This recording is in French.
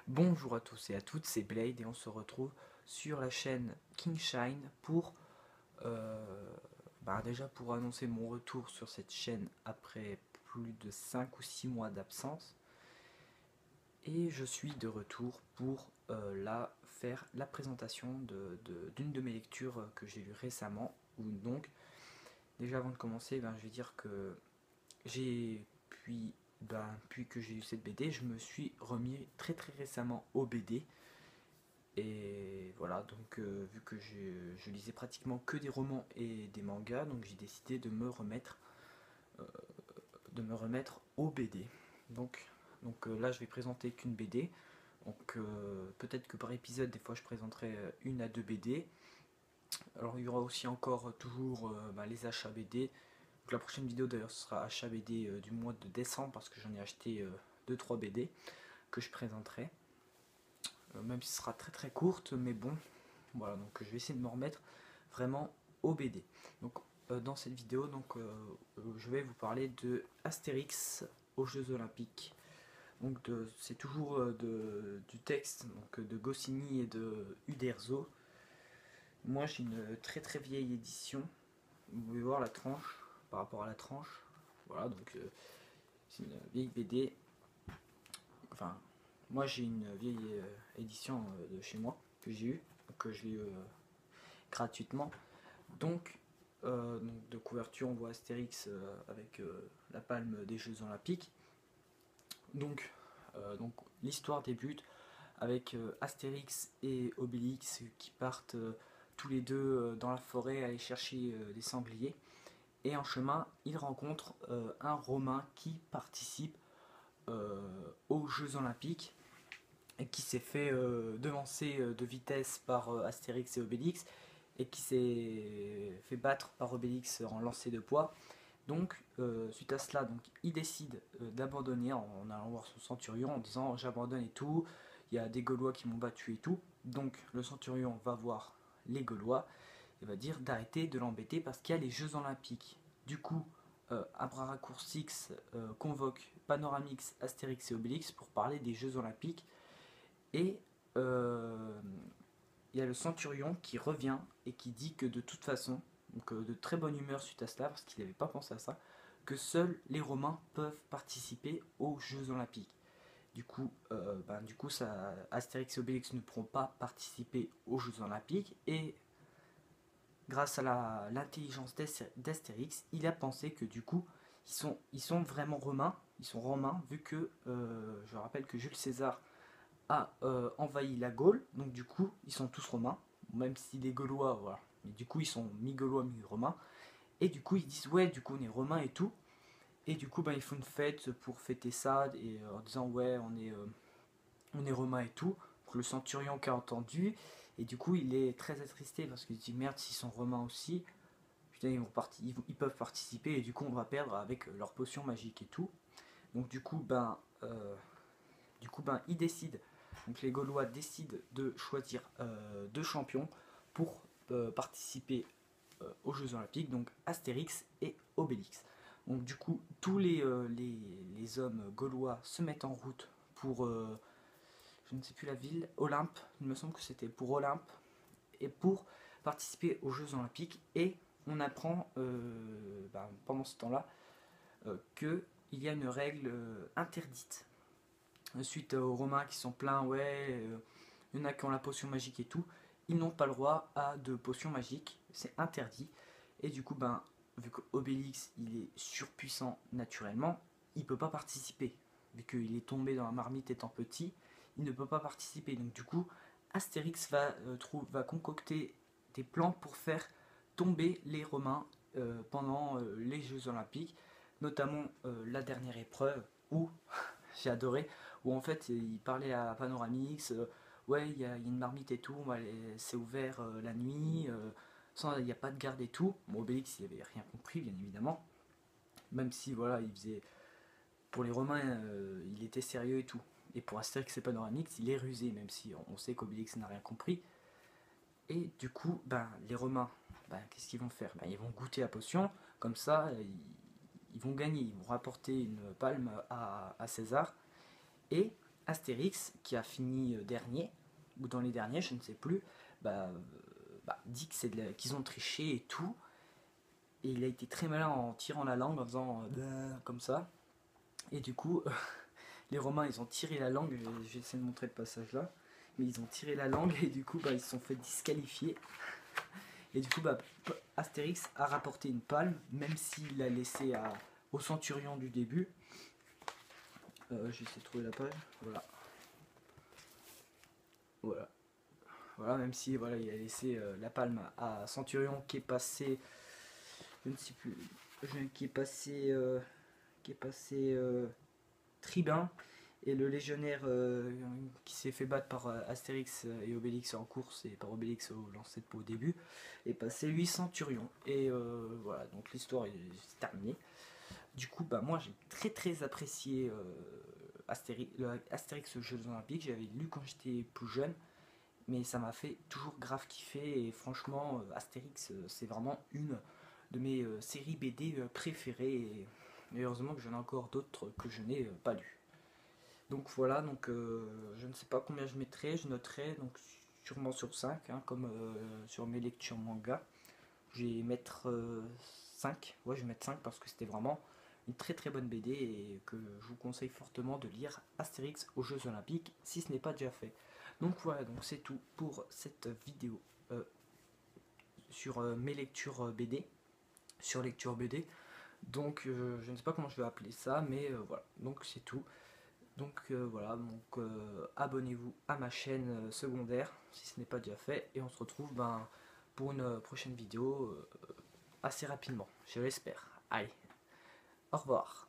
Bonjour à tous et à toutes, c'est Blade et on se retrouve sur la chaîne King Shine pour déjà pour annoncer mon retour sur cette chaîne après plus de 5 ou 6 mois d'absence. Et je suis de retour pour faire la présentation d'une de mes lectures que j'ai lues récemment. Ou donc, déjà avant de commencer, je vais dire que j'ai puis que j'ai eu cette BD, je me suis remis très très récemment au BD. Et voilà, donc vu que je lisais pratiquement que des romans et des mangas, donc j'ai décidé euh, de me remettre au BD. Donc là, je vais présenter qu'une BD. Donc peut-être que par épisode, des fois, je présenterai une à deux BD. Alors il y aura aussi encore toujours les achats BD. Donc la prochaine vidéo d'ailleurs ce sera achat BD du mois de décembre parce que j'en ai acheté 2-3 BD que je présenterai. Même si ce sera très très courte, mais bon, voilà, donc je vais essayer de me remettre vraiment au BD. Donc dans cette vidéo, je vais vous parler de Astérix aux Jeux Olympiques. Donc c'est toujours du texte de Goscinny et de Uderzo. Moi j'ai une très très vieille édition. Vous pouvez voir la tranche par rapport à la tranche. Voilà, donc c'est une vieille BD. Enfin, moi j'ai une vieille édition de chez moi que j'ai eue, que je l'ai eu gratuitement. Donc de couverture, on voit Astérix avec la palme des Jeux Olympiques. Donc l'histoire débute avec Astérix et Obélix qui partent tous les deux dans la forêt aller chercher des sangliers. Et en chemin, ils rencontrent un Romain qui participe aux Jeux Olympiques et qui s'est fait devancer de vitesse par Astérix et Obélix et qui s'est fait battre par Obélix en lancer de poids. Donc, suite à cela, il décide d'abandonner en allant voir son centurion en disant j'abandonne et tout, il y a des Gaulois qui m'ont battu et tout. Donc, le centurion va voir les Gaulois et va dire d'arrêter de l'embêter parce qu'il y a les Jeux Olympiques. Du coup, Abracurcix convoque Panoramix, Astérix et Obélix pour parler des Jeux Olympiques. Et il y a le centurion qui revient et qui dit que de toute façon, de très bonne humeur suite à cela, parce qu'il n'avait pas pensé à ça, que seuls les Romains peuvent participer aux Jeux Olympiques. Du coup Astérix et Obélix ne pourront pas participer aux Jeux Olympiques et grâce à l'intelligence d'Astérix, il a pensé que du coup, ils sont vraiment romains, ils sont romains, vu que je rappelle que Jules César a envahi la Gaule, donc du coup, ils sont tous romains, même si les Gaulois, voilà, mais du coup, ils sont mi-gaulois, mi-romains, et du coup, ils disent, ouais, du coup, on est romains et tout, et du coup, ils font une fête pour fêter ça, et en disant, ouais, on est romains et tout, donc le centurion qui a entendu, et du coup, il est très attristé, parce qu'il dit, merde, s'ils sont romains aussi, putain, ils peuvent participer, et du coup, on va perdre avec leur potion magique et tout, donc ils décident. Donc les Gaulois décident de choisir deux champions pour participer aux Jeux Olympiques, donc Astérix et Obélix. Donc du coup, tous les hommes gaulois se mettent en route pour, je ne sais plus la ville, Olympe, il me semble que c'était pour Olympe, et pour participer aux Jeux Olympiques. Et on apprend pendant ce temps-là qu'il y a une règle interdite suite aux Romains qui sont pleins, ouais, il y en a qui ont la potion magique et tout, ils n'ont pas le droit à de potions magiques, c'est interdit. Et du coup, vu qu'Obélix il est surpuissant naturellement, il peut pas participer. Vu qu'il est tombé dans la marmite étant petit, il ne peut pas participer. Donc du coup, Astérix va concocter des plans pour faire tomber les Romains pendant les Jeux Olympiques, notamment la dernière épreuve où j'ai adoré, où en fait il parlait à Panoramix, ouais il y a une marmite et tout, c'est ouvert la nuit, il n'y a pas de garde et tout. Bon, Obélix il avait rien compris bien évidemment, même si voilà il faisait, pour les Romains il était sérieux et tout. Et pour Astérix et Panoramix il est rusé, même si on sait qu'Obélix n'a rien compris. Et du coup, les Romains, qu'est-ce qu'ils vont faire? Ils vont goûter la potion, comme ça, ils vont gagner, ils vont rapporter une palme à César. Et Astérix, qui a fini dernier, ou dans les derniers, je ne sais plus, dit que qu'ils ont triché et tout. Et il a été très malin en tirant la langue, en faisant comme ça. Et du coup, les Romains, ils ont tiré la langue, je vais essayer de montrer le passage là. Mais ils ont tiré la langue et du coup, ils se sont fait disqualifier. Et du coup, Astérix a rapporté une palme, même s'il l'a laissé au centurion du début. J'essaie de trouver la page. Voilà. Voilà. Voilà, même si voilà, il a laissé la palme à Centurion qui est passé, je ne sais plus, qui est passé tribun, et le légionnaire qui s'est fait battre par Astérix et Obélix en course et par Obélix au lancer de peau au début est passé lui Centurion. Et voilà, donc l'histoire est terminée. Du coup, moi j'ai très apprécié Astérix aux Jeux Olympiques. J'avais lu quand j'étais plus jeune, mais ça m'a fait toujours grave kiffer. Et franchement, Astérix, c'est vraiment une de mes séries BD préférées. Et heureusement que j'en ai encore d'autres que je n'ai pas lues. Donc voilà, donc je ne sais pas combien je mettrai, je noterai donc sûrement sur 5, hein, comme sur mes lectures manga. Je vais mettre 5, ouais je vais mettre 5 parce que c'était vraiment une très bonne BD et que je vous conseille fortement de lire Astérix aux Jeux Olympiques si ce n'est pas déjà fait. Donc voilà, donc c'est tout pour cette vidéo sur mes lectures BD, sur lecture BD. Donc je ne sais pas comment je vais appeler ça, mais voilà, donc c'est tout. Donc voilà, donc abonnez-vous à ma chaîne secondaire si ce n'est pas déjà fait et on se retrouve pour une prochaine vidéo assez rapidement, je l'espère. Allez, au revoir.